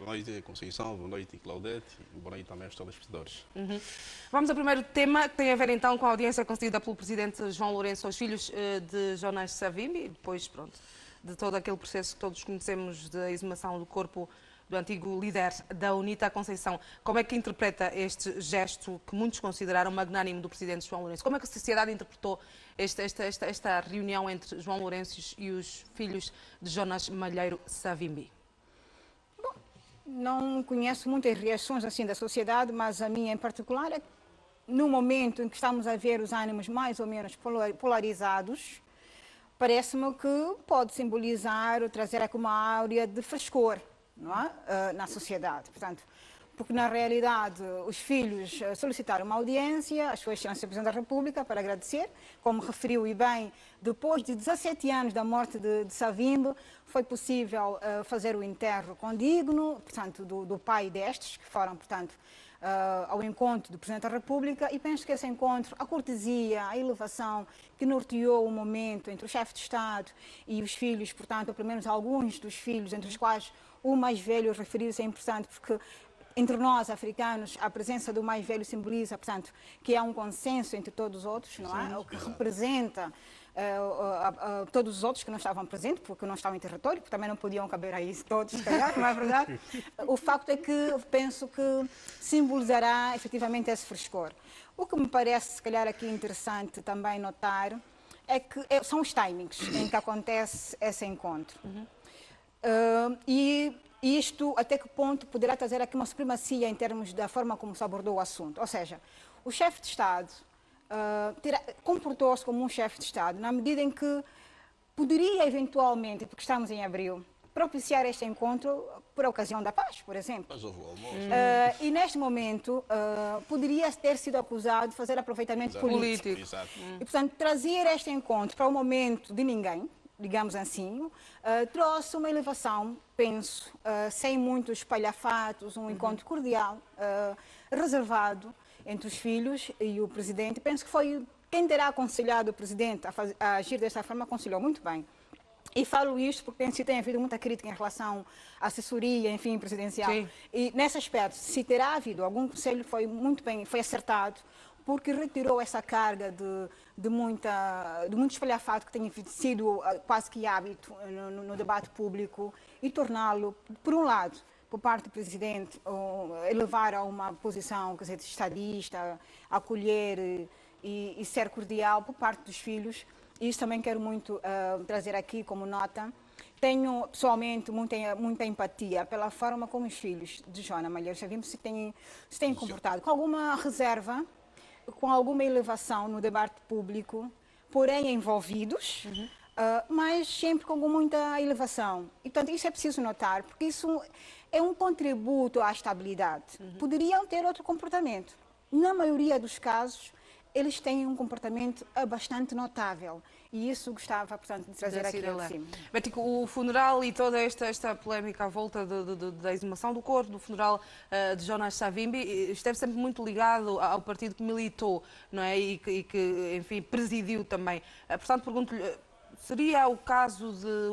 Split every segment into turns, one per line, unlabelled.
Boa noite, Conceição. Boa noite, Claudete. E boa noite também aos telespectadores.
Vamos ao primeiro tema, que tem a ver então com a audiência concedida pelo presidente João Lourenço aos filhos de Jonas Savimbi, e depois, pronto, de todo aquele processo que todos conhecemos de exumação do corpo do antigo líder da UNITA, Conceição. Como é que interpreta este gesto que muitos consideraram magnânimo do presidente João Lourenço? Como é que a sociedade interpretou esta reunião entre João Lourenço e os filhos de Jonas Malheiro Savimbi?
Bom, não conheço muitas reações assim da sociedade, mas a minha em particular é que no momento em que estamos a ver os ânimos mais ou menos polarizados, parece-me que pode simbolizar ou trazer aqui uma áurea de frescor, não é? Na sociedade. Portanto, porque na realidade os filhos solicitaram uma audiência, a Sua Excelência Presidente da República, para agradecer, como referiu e bem, depois de 17 anos da morte de Savimbi, foi possível fazer o enterro condigno, portanto, do pai destes, que foram, portanto, ao encontro do Presidente da República, e penso que esse encontro, a cortesia, a elevação que norteou o momento entre o chefe de Estado e os filhos, portanto, ou pelo menos alguns dos filhos, entre os quais o mais velho referir-se é importante, porque entre nós, africanos, a presença do mais velho simboliza, portanto, que há um consenso entre todos os outros, não é? O que representa todos os outros que não estavam presentes, porque não estavam em território, porque também não podiam caber aí todos, se calhar, não é verdade? O facto é que penso que simbolizará efetivamente esse frescor. O que me parece, se calhar, aqui interessante também notar é que são os timings em que acontece esse encontro. E isto, até que ponto poderá trazer aqui uma supremacia em termos da forma como se abordou o assunto. Ou seja, o chefe de Estado comportou-se como um chefe de Estado, na medida em que poderia eventualmente, porque estamos em abril, propiciar este encontro por ocasião da paz, por exemplo.
Mas houve o almoço.
E neste momento poderia ter sido acusado de fazer aproveitamento político.
Exato.
E, portanto, trazer este encontro para o momento de ninguém, digamos assim, trouxe uma elevação, penso, sem muitos espalhafatos, um encontro cordial, reservado entre os filhos e o presidente. Penso que foi quem terá aconselhado o presidente a agir desta forma, aconselhou muito bem. E falo isto porque penso que tem havido muita crítica em relação à assessoria, enfim, presidencial.
Sim.
E nesse aspecto, se terá havido algum conselho, foi muito bem, foi acertado, porque retirou essa carga de muito espalhafato que tem sido quase que hábito no debate público e torná-lo, por um lado, por parte do presidente, elevar a uma posição, quer dizer, de estadista, acolher e ser cordial por parte dos filhos. Isso também quero muito trazer aqui como nota. Tenho, pessoalmente, muita empatia pela forma como os filhos de Jonas Malheiro Savimbi se têm comportado, com alguma reserva, com alguma elevação no debate público, porém envolvidos, mas sempre com muita elevação. E, portanto, isso é preciso notar, porque isso é um contributo à estabilidade. Poderiam ter outro comportamento. Na maioria dos casos, eles têm um comportamento bastante notável. E isso gostava, portanto, de trazer aqui ao cima.
Bético, o funeral e toda esta polémica à volta da exumação do corpo, do funeral de Jonas Savimbi, esteve sempre muito ligado ao partido que militou, não é? E que, enfim, presidiu também. Portanto, pergunto-lhe, seria o caso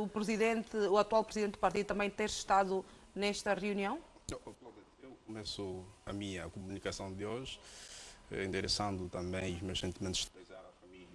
de o atual presidente do partido também ter estado nesta reunião?
Eu começo a minha comunicação de hoje endereçando também os meus sentimentos de pesar à família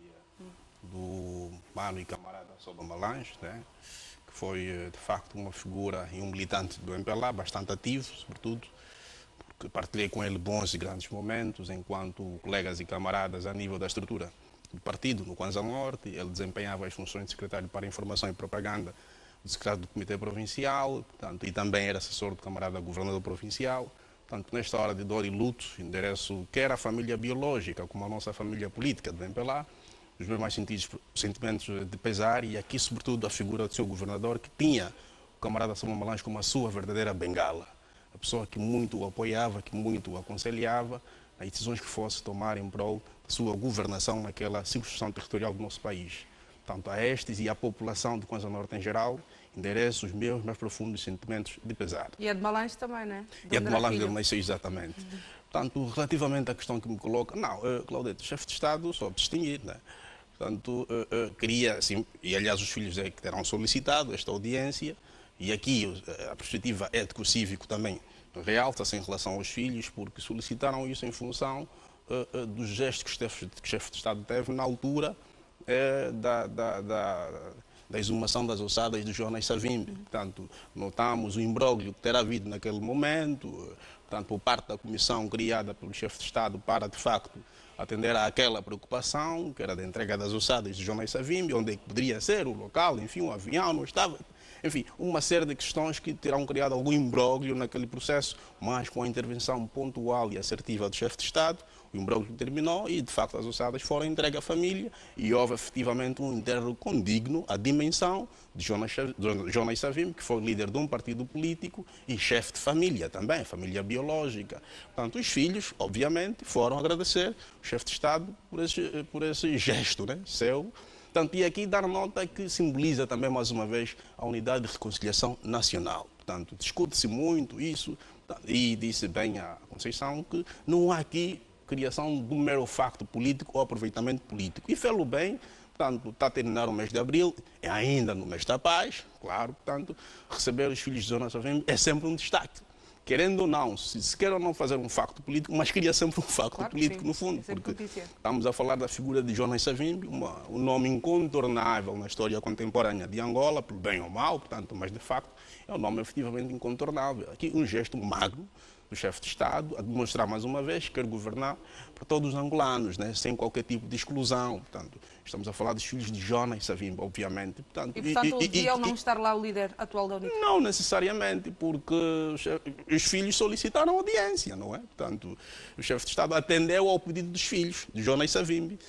do mano e camarada Soba Malange, né? Que foi de facto uma figura e um militante do MPLA bastante ativo, sobretudo, porque partilhei com ele bons e grandes momentos enquanto colegas e camaradas a nível da estrutura do partido no Kwanza Norte. Ele desempenhava as funções de secretário para Informação e Propaganda do secretário do Comitê Provincial, portanto, e também era assessor do camarada governador provincial. Portanto, nesta hora de dor e luto, endereço quer a família biológica, como a nossa família política do MPLA, os meus mais sentimentos de pesar, e aqui, sobretudo, a figura do seu governador, que tinha o camarada Soba Malange como a sua verdadeira bengala, a pessoa que muito o apoiava, que muito o aconselhava nas decisões que fosse tomar em prol da sua governação naquela circunscrição territorial do nosso país. Portanto, a estes e à população de Kwanza Norte em geral, endereço os meus mais profundos sentimentos de pesar.
E a de Malange também, não é?
E a de Malange dele nasceu exatamente. Portanto, relativamente à questão que me coloca, não, Claudete, o chefe de Estado soube distinguir, né? Portanto, queria, assim, e aliás os filhos é que terão solicitado esta audiência, E aqui a perspectiva ético-cívico também realça-se em relação aos filhos, porque solicitaram isso em função dos gestos que o chefe de Estado teve na altura da exumação das ossadas do Jonas Savimbi. Portanto, notamos o imbróglio que terá havido naquele momento, portanto, por parte da comissão criada pelo chefe de Estado para, de facto, atender àquela preocupação, que era da entrega das ossadas de Jonas Savimbi, onde é que poderia ser o local, enfim, o avião não estava. Enfim, uma série de questões que terão criado algum imbróglio naquele processo, mas com a intervenção pontual e assertiva do chefe de Estado, o imbróglio terminou e, de facto, as ossadas foram entregues à família e houve efetivamente um enterro condigno à dimensão de Jonas Savimbi, que foi líder de um partido político e chefe de família também, família biológica. Portanto, os filhos, obviamente, foram agradecer o chefe de Estado por esse gesto, né, seu. Portanto, e aqui dar nota que simboliza também, mais uma vez, a unidade de reconciliação nacional. Portanto, discute-se muito isso e disse bem a Conceição que não há aqui criação de um mero facto político ou aproveitamento político. E fê-lo bem, portanto, está a terminar o mês de abril, é ainda no mês da paz, claro, portanto, receber os filhos de Jonas Savimbi é sempre um destaque. Querendo ou não, se quer ou não fazer um facto político, mas cria sempre um facto
claro,
político,
sim,
no fundo, porque
notícia.
Estamos a falar da figura de Jonas Savimbi, um nome incontornável na história contemporânea de Angola, por bem ou mal, portanto, mas de facto é um nome efetivamente incontornável. Aqui um gesto magno do chefe de Estado, a demonstrar mais uma vez que quer governar para todos os angolanos, né, sem qualquer tipo de exclusão. Portanto, estamos a falar dos filhos de Jonas Savimbi, obviamente.
Portanto, devia ou não estar lá o líder atual da Unidade?
Não necessariamente, porque os filhos solicitaram audiência, não é? Portanto, o chefe de Estado atendeu ao pedido dos filhos de Jonas Savimbi.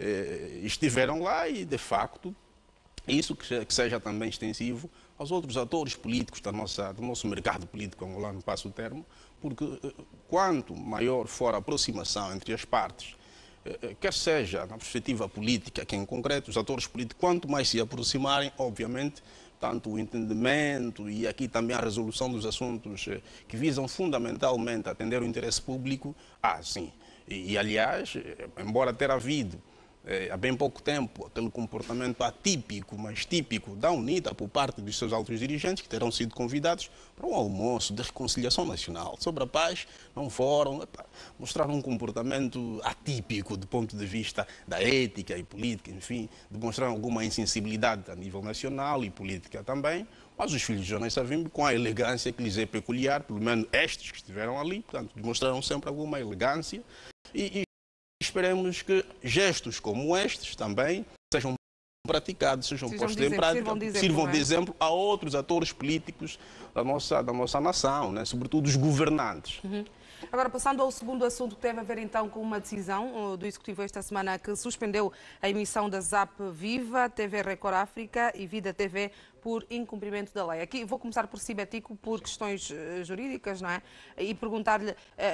Estiveram lá e, de facto, isso que seja também extensivo aos outros atores políticos do nosso mercado político angolano, passo o termo, porque quanto maior for a aproximação entre as partes, quer seja na perspectiva política, que em concreto os atores políticos, quanto mais se aproximarem, obviamente, tanto o entendimento e aqui também a resolução dos assuntos que visam fundamentalmente atender o interesse público, sim. E aliás, embora ter havido há bem pouco tempo aquele comportamento atípico, mas típico da UNITA por parte dos seus altos dirigentes, que terão sido convidados para um almoço de reconciliação nacional sobre a paz, não foram, mostraram um comportamento atípico do ponto de vista da ética e política, enfim, demonstraram alguma insensibilidade a nível nacional e política também, mas os filhos de Jonas Savimbi, com a elegância que lhes é peculiar, pelo menos estes que estiveram ali, portanto, demonstraram sempre alguma elegância e esperemos que gestos como estes também sejam praticados, sejam postos em prática, sirvam de exemplo a outros atores políticos da nossa nação, né? Sobretudo os governantes.
Agora, passando ao segundo assunto, que teve a ver então com uma decisão do Executivo esta semana que suspendeu a emissão da ZAP Viva, TV Record África e Vida TV por incumprimento da lei. Aqui vou começar por si, Betico, por questões jurídicas, não é? E perguntar-lhe...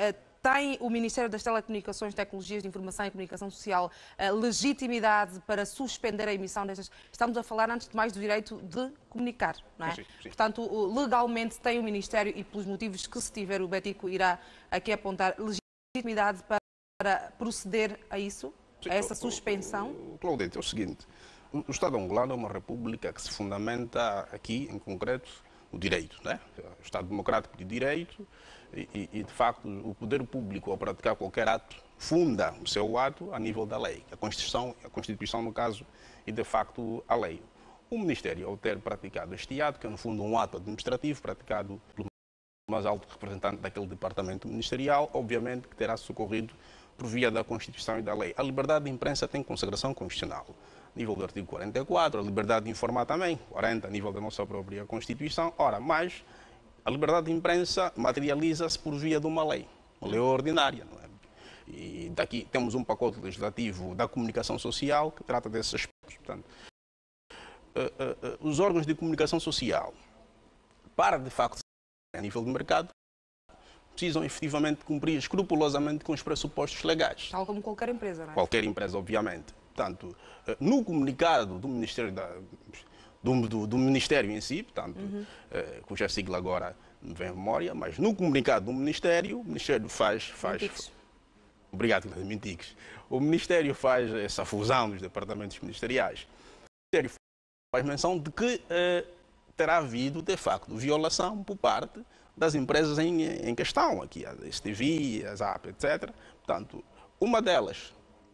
Tem o Ministério das Telecomunicações, Tecnologias de Informação e Comunicação Social legitimidade para suspender a emissão destas? Estamos a falar, antes de mais, do direito de comunicar, não é? Sim. Portanto, legalmente tem o Ministério, e pelos motivos que, se tiver, o Betico irá aqui apontar, legitimidade para proceder a isso, a essa suspensão?
Claudete, é o seguinte, o Estado angolano é uma república que se fundamenta aqui, em concreto, no direito, né? O Estado democrático de direito, e, de facto, o poder público, ao praticar qualquer ato, funda o seu ato a nível da lei. A Constituição, no caso, e, de facto, a lei. O Ministério, ao ter praticado este ato, que é, no fundo, um ato administrativo praticado pelo mais alto representante daquele departamento ministerial, obviamente que terá socorrido por via da Constituição e da lei. A liberdade de imprensa tem consagração constitucional. A nível do artigo 44, a liberdade de informar também, 40, a nível da nossa própria Constituição. Ora, mas a liberdade de imprensa materializa-se por via de uma lei ordinária, não é? E daqui temos um pacote legislativo da comunicação social que trata desses aspectos. Portanto, os órgãos de comunicação social, para de facto a nível de mercado, precisam efetivamente cumprir escrupulosamente com os pressupostos legais.
Tal como qualquer empresa, não é?
Qualquer empresa, obviamente. Portanto, no comunicado do Ministério do Ministério em si, portanto, cuja sigla agora me vem à memória, mas no comunicado do Ministério, o Ministério faz obrigado, Mintix. O Ministério faz essa fusão dos departamentos ministeriais. O Ministério faz menção de que terá havido, de facto, violação por parte das empresas em questão, aqui a STV, a ZAP, etc. Portanto, uma delas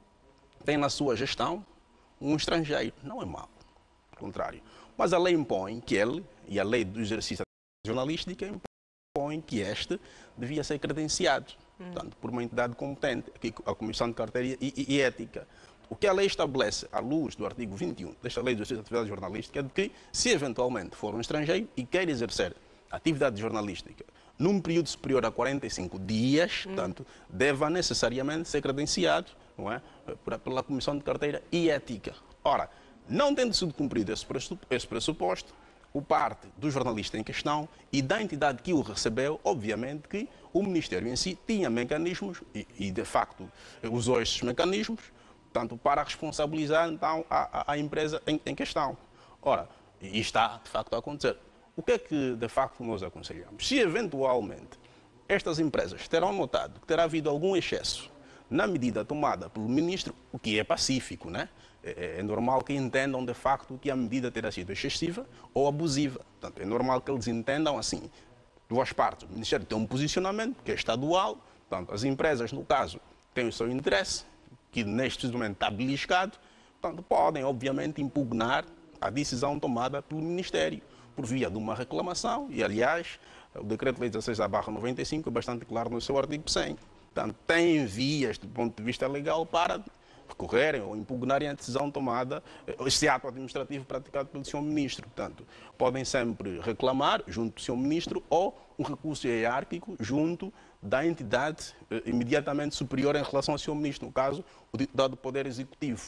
tem na sua gestão um estrangeiro. Não é mau, ao contrário. Mas a lei impõe que ele, e a lei do exercício jornalística, impõe que este devia ser credenciado, portanto, por uma entidade competente, aqui a Comissão de Carteira e Ética. O que a lei estabelece, à luz do artigo 21 desta lei do exercício de atividade jornalística, é de que, se eventualmente for um estrangeiro e quer exercer atividade jornalística num período superior a 45 dias, portanto, deva necessariamente ser credenciado, não é, pela Comissão de Carteira e Ética. Ora, não tendo sido cumprido esse pressuposto, por parte do jornalista em questão e da entidade que o recebeu, obviamente que o Ministério em si tinha mecanismos, e de facto usou esses mecanismos, portanto, para responsabilizar então a empresa em questão. Ora, e está de facto a acontecer. O que é que de facto nós aconselhamos? Se eventualmente estas empresas terão notado que terá havido algum excesso na medida tomada pelo Ministro, o que é pacífico, né? É normal que entendam de facto que a medida terá sido excessiva ou abusiva. Portanto, é normal que eles entendam assim. Duas partes. O Ministério tem um posicionamento que é estadual, portanto, as empresas, no caso, têm o seu interesse, que neste momento está beliscado, portanto, podem, obviamente, impugnar a decisão tomada pelo Ministério por via de uma reclamação, e, aliás, o Decreto-Lei 16/95 é bastante claro no seu artigo 100. Portanto, têm vias, do ponto de vista legal, para recorrerem ou impugnarem a decisão tomada, esse ato administrativo praticado pelo Sr. Ministro. Portanto, podem sempre reclamar junto do Sr. Ministro ou um recurso hierárquico junto da entidade imediatamente superior em relação ao Sr. Ministro, no caso, o deputado do Poder Executivo.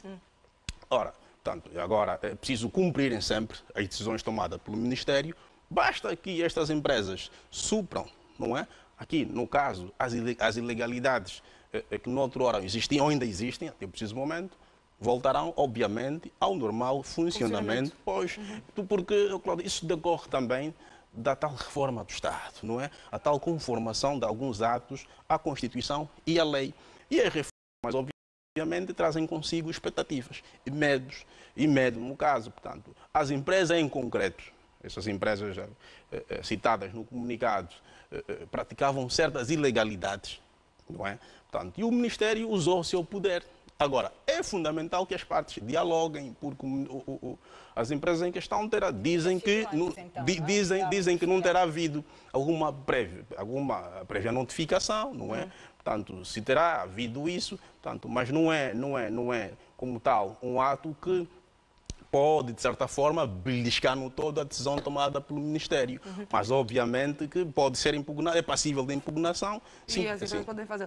Ora, portanto, agora é preciso cumprirem sempre as decisões tomadas pelo Ministério. Basta que estas empresas supram, não é? Aqui, no caso, as ilegalidades que no outro hora existiam ou ainda existem, até o preciso momento, voltarão, obviamente, ao normal funcionamento. Pois, porque, Cláudio, isso decorre também da tal reforma do Estado, não é? A tal conformação de alguns atos à Constituição e à lei. E as reformas, obviamente, trazem consigo expectativas e medos. E medo, no caso, portanto, as empresas em concreto, essas empresas citadas no comunicado, praticavam certas ilegalidades, não é? Portanto, e o Ministério usou o seu poder. Agora, é fundamental que as partes dialoguem, porque as empresas em questão dizem que não terá havido alguma prévia notificação, não é? Portanto, se terá havido isso, portanto, mas não é como tal um ato que pode, de certa forma, beliscar no todo a decisão tomada pelo Ministério. Mas, obviamente, que pode ser impugnado, é passível de impugnação. Sim,
e as empresas podem fazer.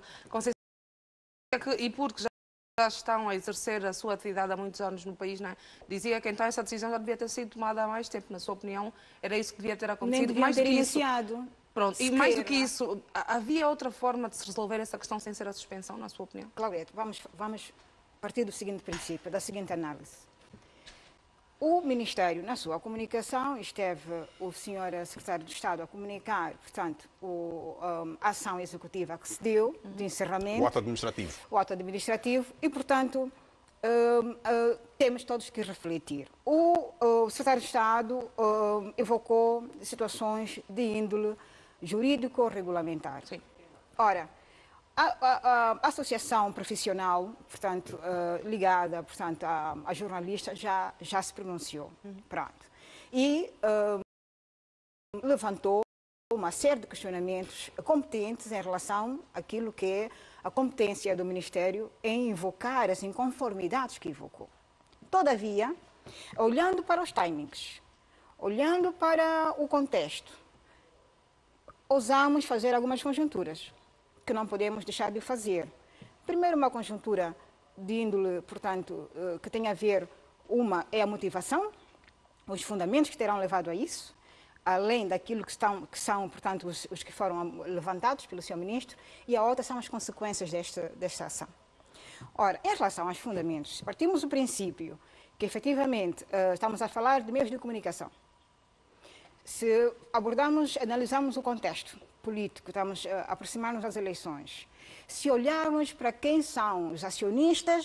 E porque já estão a exercer a sua atividade há muitos anos no país, não é? Dizia que então essa decisão já devia ter sido tomada há mais tempo. Na sua opinião, era isso que devia ter acontecido?
Nem devia ter iniciado.
Pronto, e mais do que isso, havia outra forma de se resolver essa questão sem ser a suspensão, na sua opinião?
Claudete, vamos partir do seguinte princípio, da seguinte análise. O Ministério, na sua comunicação, esteve o senhor secretário de Estado a comunicar, portanto, a ação executiva que se deu, de encerramento.
O ato administrativo.
O ato administrativo e, portanto, temos todos que refletir. O secretário de Estado evocou situações de índole jurídico-regulamentar.
Sim.
Ora, a associação profissional, portanto, ligada, portanto, a jornalistas já se pronunciou. Pronto. E levantou uma série de questionamentos competentes em relação àquilo que é a competência do Ministério em invocar as inconformidades que invocou. Todavia, olhando para os timings, olhando para o contexto, ousamos fazer algumas conjunturas que não podemos deixar de fazer. Primeiro, uma conjuntura de índole, portanto, que tem a ver, uma é a motivação, os fundamentos que terão levado a isso, além daquilo que são, portanto, os que foram levantados pelo Sr. Ministro, e a outra são as consequências desta ação. Ora, em relação aos fundamentos, partimos do princípio que, efetivamente, estamos a falar de meios de comunicação. Se analisarmos o contexto político, estamos a aproximar-nos das eleições, se olharmos para quem são os acionistas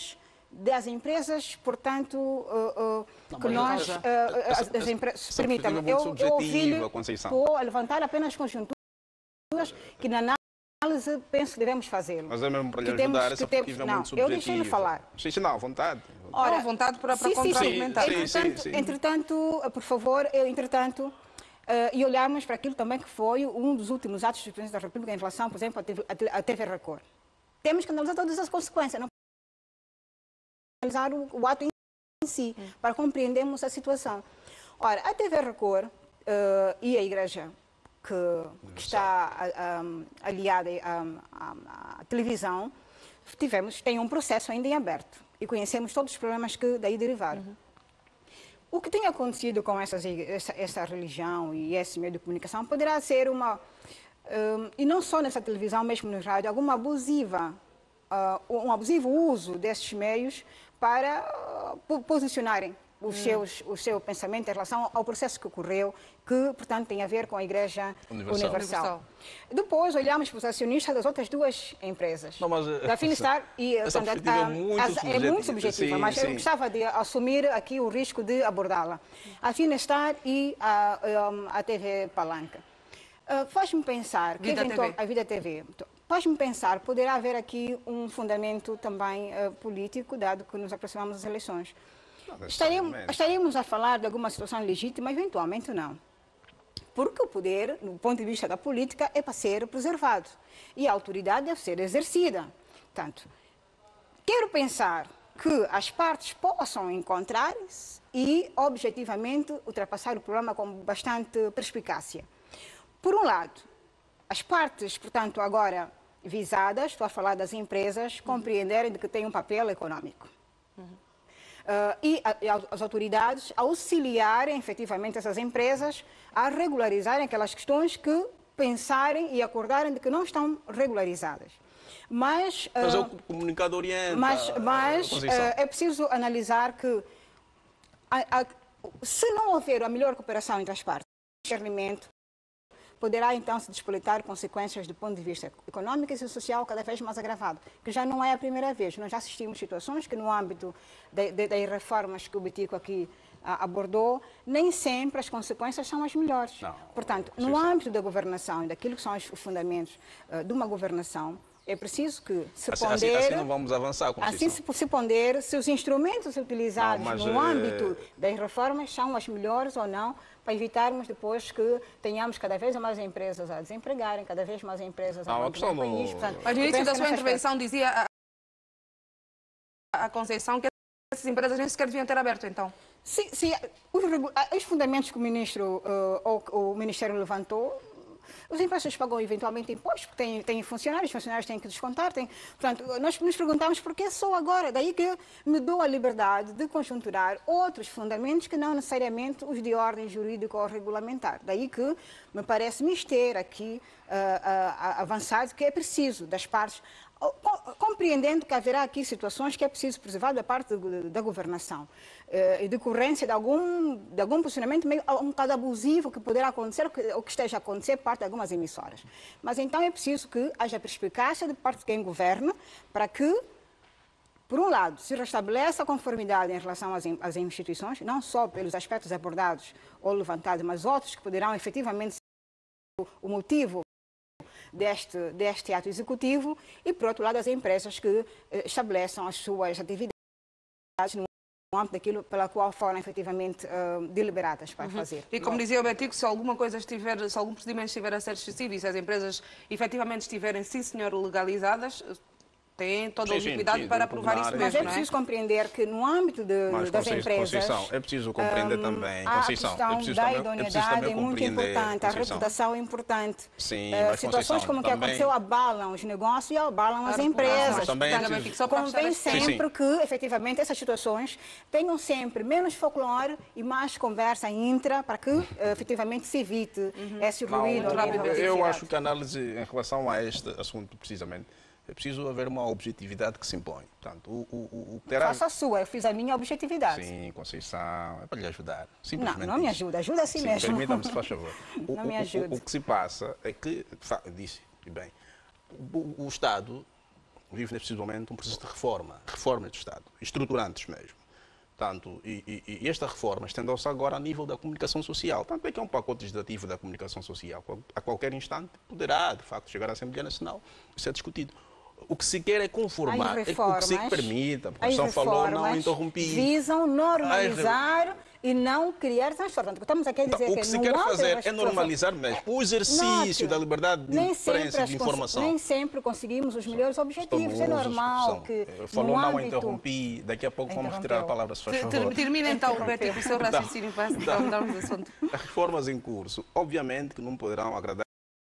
das empresas, portanto, que nós, as empresas, permitam-me, eu ouvi-lhe, estou a levantar apenas conjunturas que na análise penso que devemos fazê-lo.
Mas é mesmo para lhe ajudar, essa perspectiva é muito subjetiva.
Eu deixei-lhe falar.
Sim, não, à vontade.
Ora, à vontade para contra-argumentar.
Entretanto, por favor, e olharmos para aquilo também que foi um dos últimos atos do Presidente da República em relação, por exemplo, à TV Record. Temos que analisar todas as consequências, não analisar o ato em si, para compreendermos a situação. Ora, a TV Record e a Igreja, que está aliada à televisão, tem um processo ainda em aberto e conhecemos todos os problemas que daí derivaram. O que tem acontecido com essa religião e esse meio de comunicação poderá ser e não só nessa televisão, mesmo no rádio, alguma um abusivo uso desses meios para posicionarem o seu pensamento em relação ao processo que ocorreu, que, portanto, tem a ver com a Igreja Universal. Depois, olhamos para os acionistas das outras duas empresas.
Não, mas,
da Finistar e...
é
muito subjetiva, mas eu gostava de assumir aqui o risco de abordá-la. A Finistar e a TV Palanca. Faz-me pensar... A Vida TV. Faz-me pensar, poderá haver aqui um fundamento também político, dado que nos aproximamos das eleições. Estaríamos a falar de alguma situação legítima? Eventualmente não. Porque o poder, do ponto de vista da política, é para ser preservado. E a autoridade deve ser exercida. Portanto, quero pensar que as partes possam encontrar-se e, objetivamente, ultrapassar o problema com bastante perspicácia. Por um lado, as partes, portanto, agora visadas, estou a falar das empresas, compreenderem de que têm um papel econômico. E as autoridades auxiliarem efetivamente essas empresas a regularizarem aquelas questões que pensarem e acordarem de que não estão regularizadas. Mas
é o comunicado orienta.
Mas é preciso analisar que se não houver a melhor cooperação entre as partes, o discernimento poderá então se despoletar consequências do ponto de vista econômico e social cada vez mais agravado, que já não é a primeira vez. Nós já assistimos situações que no âmbito das reformas que o Bitico aqui abordou, nem sempre as consequências são as melhores. Não. Portanto, no âmbito da governação e daquilo que são os fundamentos de uma governação, é preciso que se pondere...
Assim não vamos avançar,
assim se pondere se os instrumentos utilizados no âmbito das reformas são os melhores ou não, para evitarmos depois que tenhamos cada vez mais empresas a desempregarem, cada vez mais empresas a abandonar o país. Portanto,
mas no início da sua intervenção dizia a Conceição que essas empresas nem sequer deviam ter aberto, então.
Sim, os fundamentos que o Ministério levantou, as empresas pagam eventualmente impostos, porque têm funcionários, os funcionários têm que descontar. Portanto, nós nos perguntamos por que só agora. Daí que me dou a liberdade de conjunturar outros fundamentos que não necessariamente os de ordem jurídica ou regulamentar. Daí que me parece mister aqui avançado que é preciso das partes, compreendendo que haverá aqui situações que é preciso preservar da parte da governação, e decorrência de algum posicionamento meio um bocado abusivo que poderá acontecer ou que esteja a acontecer por parte de algumas emissoras. Mas então é preciso que haja perspicácia de parte de quem governa para que, por um lado, se restabeleça a conformidade em relação às instituições, não só pelos aspectos abordados ou levantados, mas outros que poderão efetivamente ser o motivo deste ato executivo, e, por outro lado, as empresas que estabeleçam as suas atividades no âmbito daquilo pela qual foram efetivamente deliberadas para fazer.
E como dizia o Betico, se algum procedimento estiver a ser excessivo e se as empresas efetivamente estiverem, sim senhor, legalizadas, têm toda a legitimidade para aprovar isso mesmo.
Mas é preciso compreender que no âmbito das empresas...
Conceição, é preciso compreender também, Conceição,
a questão da idoneidade é muito importante, a reputação é importante.
Sim,
situações como o que aconteceu abalam os negócios e abalam as empresas. Convém sempre que, efetivamente, essas situações tenham sempre menos folclore e mais conversa intra para que, efetivamente, se evite esse ruído.
Eu acho que a análise em relação a este assunto, precisamente, é preciso haver uma objetividade que se impõe. Portanto,
Faça a sua, eu fiz a minha objetividade.
Sim, Conceição, é para lhe ajudar.
Não me ajuda, ajuda a si mesmo.
Permita-me, se faz favor.
Não me ajuda.
O que se passa é que, disse bem, o Estado vive nesse preciso momento um processo de reforma de Estado, estruturantes mesmo. Tanto, e esta reforma estendeu-se agora a nível da comunicação social. Tanto é que é um pacote legislativo da comunicação social. A qualquer instante poderá, de facto, chegar à Assembleia Nacional e ser discutido. O que se quer é conformar, o que se permita. A Constituição falou, não interrompi.
Visam normalizar e não criar transtorno. Estamos aqui a dizer
o que se quer fazer é normalizar mesmo o exercício da liberdade de imprensa e de informação.
Nem sempre conseguimos os melhores objetivos. É normal que
falou, não interrompi. Daqui a pouco vamos retirar a palavra, se faz favor.
Termina então, Roberto, com o seu raciocínio para mudarmos de assunto.
As reformas em curso, obviamente que não poderão agradar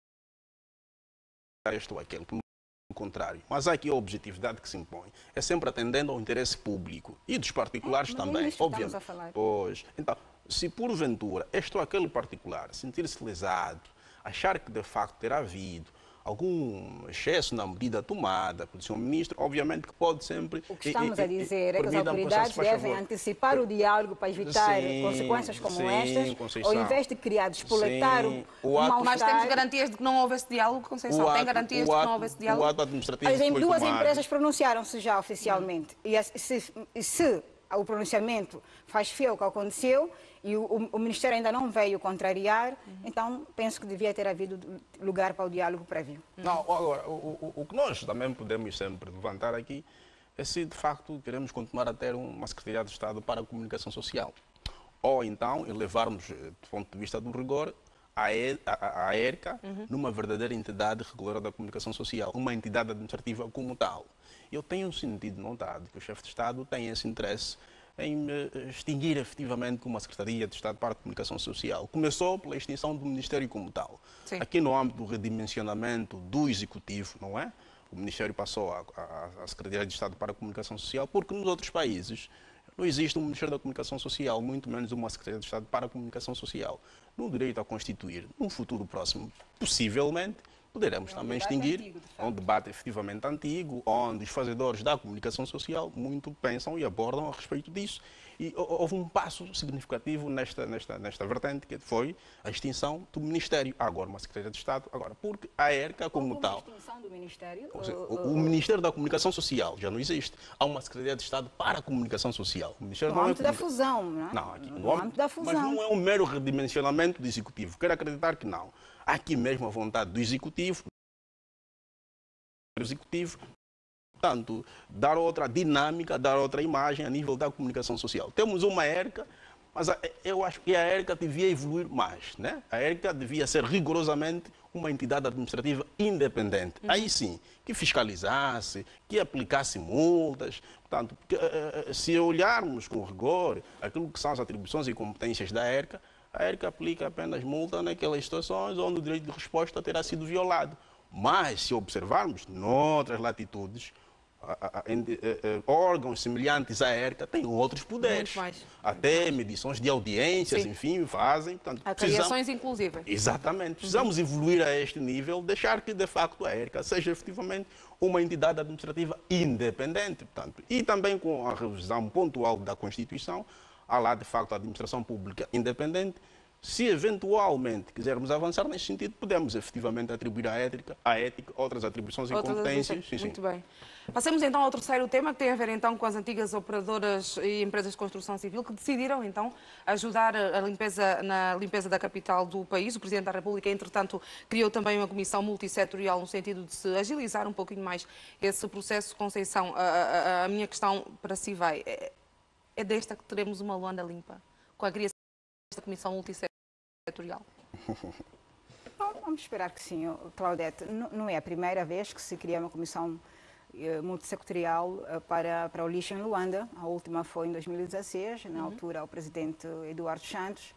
este ou aquele. O contrário, mas há aqui a objetividade que se impõe é sempre atendendo ao interesse público e dos particulares também, obviamente. Pois, então, se porventura este ou aquele particular sentir-se lesado, achar que de facto terá havido algum excesso na medida tomada pelo Sr. Ministro, obviamente que pode sempre...
O que estamos a dizer é que as autoridades devem antecipar o diálogo para evitar consequências como estas, ao invés de criar, despoletar o mal-estar.
Mas temos garantias de que não houve esse diálogo, Conceição? Tem garantias de que não houve esse diálogo?
O ato administrativo foi tomado.
Duas empresas pronunciaram-se já oficialmente. E se o pronunciamento faz feio o que aconteceu e o Ministério ainda não veio contrariar, então penso que devia ter havido lugar para o diálogo prévio.
Não, agora, o que nós também podemos sempre levantar aqui é se de facto queremos continuar a ter uma Secretaria de Estado para a Comunicação Social. Ou então elevarmos, do ponto de vista do rigor, a ERCA numa verdadeira entidade reguladora da comunicação social, uma entidade administrativa como tal. Eu tenho sentido notado que o chefe de Estado tem esse interesse em extinguir efetivamente uma Secretaria de Estado para a Comunicação Social. Começou pela extinção do Ministério como tal. Sim. Aqui no âmbito do redimensionamento do Executivo, não é? O Ministério passou à Secretaria de Estado para a Comunicação Social, porque nos outros países não existe um Ministério da Comunicação Social, muito menos uma Secretaria de Estado para a Comunicação Social. No direito a constituir, num futuro próximo, possivelmente, poderemos também extinguir um debate efetivamente antigo, onde os fazedores da comunicação social muito pensam e abordam a respeito disso. E houve um passo significativo nesta vertente, que foi a extinção do Ministério. Agora, uma Secretaria de Estado, agora, porque a ERCA como tal...
A extinção do Ministério?
O Ministério da Comunicação Social já não existe. Há uma Secretaria de Estado para a Comunicação Social. O Ministério
no âmbito da fusão, não é?
Não, aqui,
no âmbito da fusão.
Mas não é um mero redimensionamento do Executivo. Quero acreditar que não. Há aqui mesmo a vontade do Executivo, portanto, dar outra dinâmica, dar outra imagem a nível da comunicação social. Temos uma ERCA, mas eu acho que a ERCA devia evoluir mais, né? A ERCA devia ser rigorosamente uma entidade administrativa independente. Aí sim, que fiscalizasse, que aplicasse multas. Portanto, se olharmos com rigor aquilo que são as atribuições e competências da ERCA, a ERCA aplica apenas multa naquelas situações onde o direito de resposta terá sido violado. Mas, se observarmos, noutras latitudes, órgãos semelhantes à ERCA têm outros poderes. Até medições de audiências, sim, enfim, fazem. Portanto,
avaliações inclusivas.
Exatamente. Precisamos evoluir a este nível, deixar que, de facto, a ERCA seja efetivamente uma entidade administrativa independente. Portanto, e também com a revisão pontual da Constituição, há lá, de facto, a administração pública independente. Se eventualmente quisermos avançar nesse sentido, podemos efetivamente atribuir à ética outras atribuições e competências. Sim,
muito bem. Passemos então ao terceiro tema, que tem a ver então com as antigas operadoras e empresas de construção civil que decidiram então ajudar na limpeza da capital do país. O Presidente da República, entretanto, criou também uma comissão multissetorial no sentido de se agilizar um pouquinho mais esse processo. Conceição, a minha questão para si vai... É desta que teremos uma Luanda limpa, com a criação desta comissão multissetorial?
Vamos esperar que sim, Claudete. Não é a primeira vez que se cria uma comissão multissetorial para o lixo em Luanda. A última foi em 2016, na altura o presidente Eduardo Santos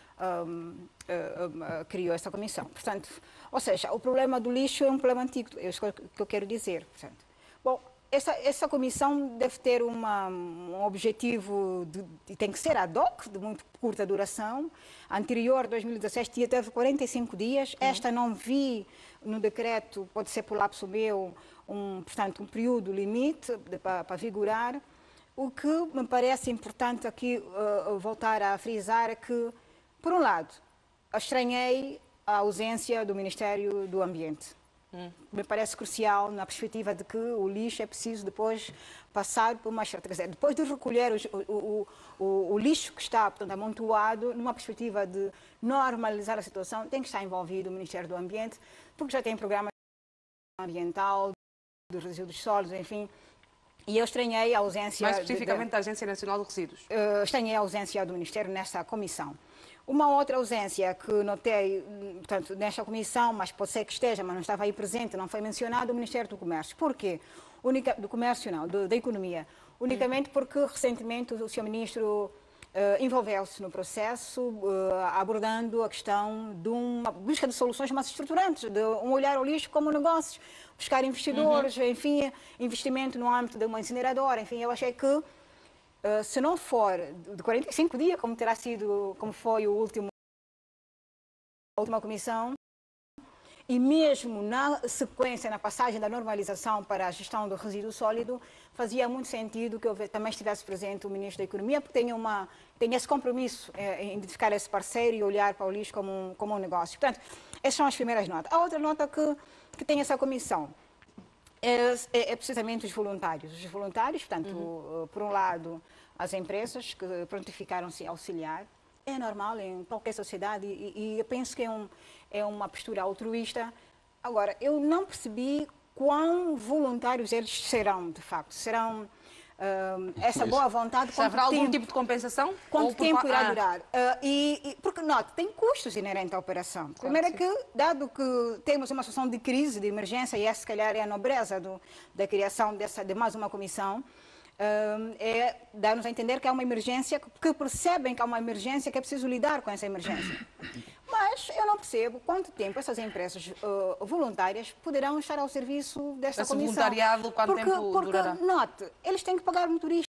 criou essa comissão. Portanto, ou seja, o problema do lixo é um problema antigo, é isso que eu quero dizer. Portanto, bom, essa comissão deve ter um objetivo, tem que ser ad hoc, de muito curta duração. A anterior, 2016, teve 45 dias. Esta não vi no decreto, pode ser por lapso meu, portanto, um período limite para vigorar. O que me parece importante aqui voltar a frisar é que, por um lado, estranhei a ausência do Ministério do Ambiente. Me parece crucial na perspectiva de que o lixo é preciso depois passar por uma estratégia. Quer dizer, depois de recolher o lixo que está, portanto, amontoado, numa perspectiva de normalizar a situação, tem que estar envolvido o Ministério do Ambiente, porque já tem programa ambiental, dos resíduos sólidos, enfim. E eu estranhei a ausência...
Mais especificamente da Agência Nacional de Resíduos.
Estranhei a ausência do Ministério nessa comissão. Uma outra ausência que notei, portanto, nesta comissão, mas pode ser que esteja, mas não estava aí presente, não foi mencionado, o Ministério do Comércio. Por quê? Do Comércio, não, da Economia. Unicamente porque, recentemente, o Sr. Ministro envolveu-se no processo, abordando a questão de uma busca de soluções mais estruturantes, de um olhar ao lixo como negócios, buscar investidores, enfim, investimento no âmbito de uma incineradora. Enfim, eu achei que, se não for de 45 dias, como terá sido, como foi a última comissão, e mesmo na sequência, na passagem da normalização para a gestão do resíduo sólido, fazia muito sentido que também estivesse presente o Ministro da Economia, porque tem esse compromisso em identificar esse parceiro e olhar para o lixo como um negócio. Portanto, essas são as primeiras notas. A outra nota que tem essa comissão é precisamente os voluntários. Os voluntários, portanto, por um lado, as empresas que prontificaram-se a auxiliar. É normal em qualquer sociedade e eu penso que é uma postura altruísta. Agora, eu não percebi quão voluntários eles serão, de facto. Serão essa boa vontade...
Haverá algum tipo de compensação?
Quanto tempo irá durar? Porque, note, tem custos inerentes à operação. Primeiro é que, dado que temos uma situação de crise, de emergência, e essa, se calhar, é a nobreza da criação de mais uma comissão, é dar-nos a entender que há uma emergência, que percebem que há uma emergência, que é preciso lidar com essa emergência. Mas eu não percebo quanto tempo essas empresas voluntárias poderão estar ao serviço desta comissão.
Esse voluntariado, quanto tempo durará?
Porque, note, eles têm que pagar motoristas.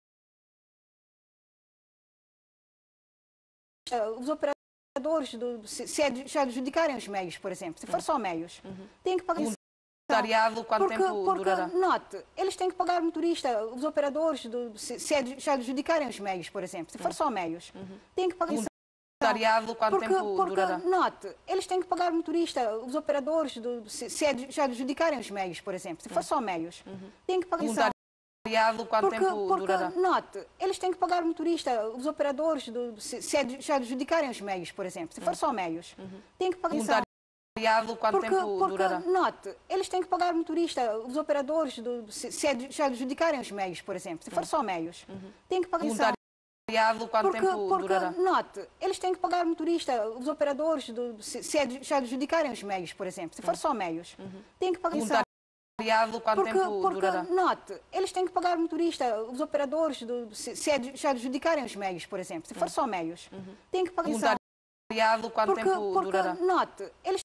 Os operadores, se adjudicarem os meios, por exemplo, se for só meios, têm que pagar...
Voluntariado, quanto tempo durará?
Note, eles têm que pagar motorista, os operadores, se adjudicarem os meios, por exemplo, se for só meios, têm que pagar...
Voluntariado, quanto tempo durará?
Note, eles têm que pagar motorista, os operadores, se adjudicarem os meios, por exemplo, se for só meios, têm que pagar...
Voluntariado, quanto tempo durará?
Note, eles têm que pagar motorista, os operadores, se adjudicarem os meios, por exemplo, se for só meios, têm que pagar...
Quanto tempo durará?
Note, eles têm que pagar motorista, os operadores, se adjudicarem os meios, por exemplo, se for só meios, têm que pagar...
Quanto tempo durará?
Note, eles têm que pagar motorista, os operadores, se adjudicarem os meios, por exemplo, se for só meios, têm que pagar...
Quanto tempo durará?
Note, eles têm que pagar motorista, os operadores, se adjudicarem os meios, por exemplo, se for só meios, têm que pagar...
Quanto tempo durará?
Note, eles